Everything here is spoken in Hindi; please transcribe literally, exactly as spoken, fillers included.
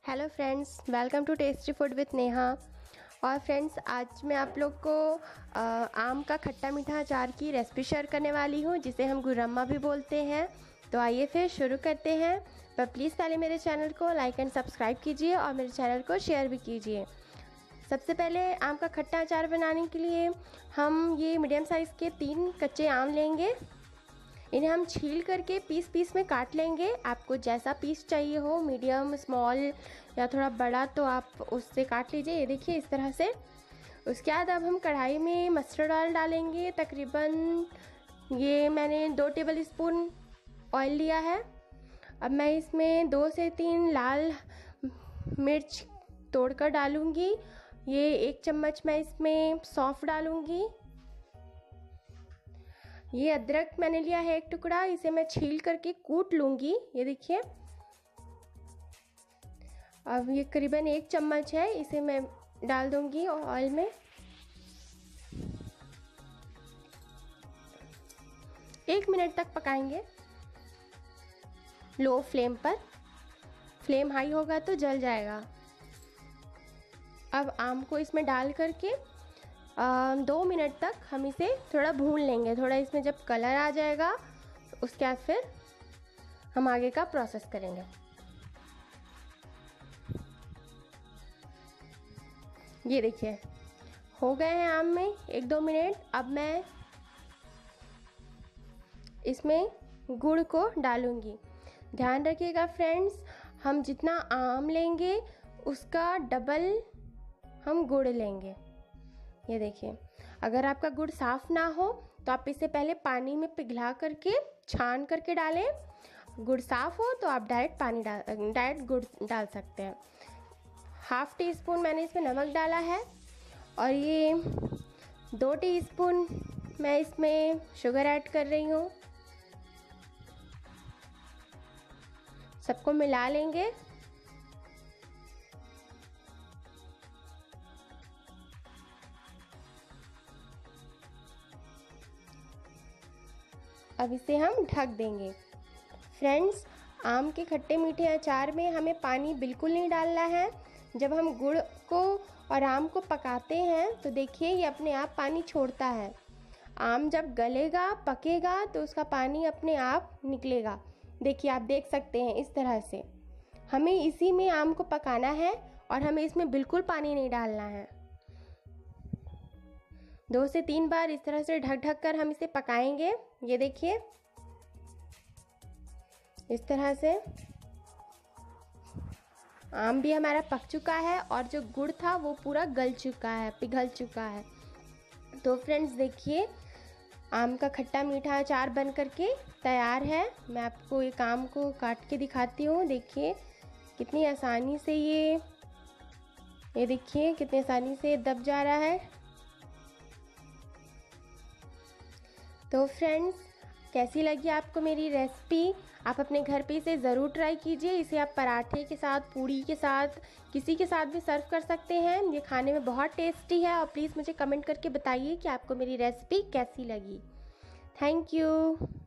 Hello friends, welcome to tasty food with Neha. और फ्रेंड्स, आज मैं आप लोग को आ, आम का खट्टा मीठा अचार की रेसिपी शेयर करने वाली हूँ, जिसे हम गुरम्मा भी बोलते हैं। तो आइए फिर शुरू करते हैं। पर प्लीज़ पहले मेरे चैनल को लाइक एंड सब्सक्राइब कीजिए और मेरे चैनल को शेयर भी कीजिए। सबसे पहले आम का खट्टा अचार बनाने के लिए हम ये मीडियम साइज़ के तीन कच्चे आम लेंगे। इन्हें हम छील करके पीस पीस में काट लेंगे। आपको जैसा पीस चाहिए हो, मीडियम, स्मॉल या थोड़ा बड़ा, तो आप उससे काट लीजिए। ये देखिए इस तरह से। उसके बाद अब हम कढ़ाई में मस्टर्ड ऑयल डालेंगे। तकरीबन ये मैंने दो टेबल स्पून ऑयल लिया है। अब मैं इसमें दो से तीन लाल मिर्च तोड़कर डालूंगी। ये एक चम्मच मैं इसमें सौंफ डालूंगी। ये अदरक मैंने लिया है एक टुकड़ा, इसे मैं छील करके कूट लूँगी। ये देखिए, अब ये करीबन एक चम्मच है, इसे मैं डाल दूँगी ऑयल में। एक मिनट तक पकाएंगे लो फ्लेम पर। फ्लेम हाई होगा तो जल जाएगा। अब आम को इसमें डाल करके आ, दो मिनट तक हम इसे थोड़ा भून लेंगे। थोड़ा इसमें जब कलर आ जाएगा तो उसके बाद फिर हम आगे का प्रोसेस करेंगे। ये देखिए हो गए हैं आम में एक दो मिनट। अब मैं इसमें गुड़ को डालूंगी। ध्यान रखिएगा फ्रेंड्स, हम जितना आम लेंगे उसका डबल हम गुड़ लेंगे। ये देखिए, अगर आपका गुड़ साफ़ ना हो तो आप इसे पहले पानी में पिघला करके छान करके डालें। गुड़ साफ़ हो तो आप डायरेक्ट पानी डाल डायरेक्ट गुड़ डाल सकते हैं। हाफ़ टी स्पून मैंने इसमें नमक डाला है और ये दो टीस्पून मैं इसमें शुगर ऐड कर रही हूँ। सबको मिला लेंगे। अब इसे हम ढक देंगे। फ्रेंड्स, आम के खट्टे मीठे अचार में हमें पानी बिल्कुल नहीं डालना है। जब हम गुड़ को और आम को पकाते हैं तो देखिए ये अपने आप पानी छोड़ता है। आम जब गलेगा, पकेगा, तो उसका पानी अपने आप निकलेगा। देखिए, आप देख सकते हैं इस तरह से। हमें इसी में आम को पकाना है और हमें इसमें बिल्कुल पानी नहीं डालना है। दो से तीन बार इस तरह से ढक ढक कर हम इसे पकाएंगे। ये देखिए इस तरह से आम भी हमारा पक चुका है और जो गुड़ था वो पूरा गल चुका है, पिघल चुका है। तो फ्रेंड्स देखिए, आम का खट्टा मीठा अचार बन करके तैयार है। मैं आपको एक आम को काट के दिखाती हूँ। देखिए कितनी आसानी से ये ये देखिए कितनी आसानी से दब जा रहा है। तो फ्रेंड्स, कैसी लगी आपको मेरी रेसिपी? आप अपने घर पे इसे ज़रूर ट्राई कीजिए। इसे आप पराठे के साथ, पूड़ी के साथ, किसी के साथ भी सर्व कर सकते हैं। ये खाने में बहुत टेस्टी है। और प्लीज़ मुझे कमेंट करके बताइए कि आपको मेरी रेसिपी कैसी लगी। Thank you.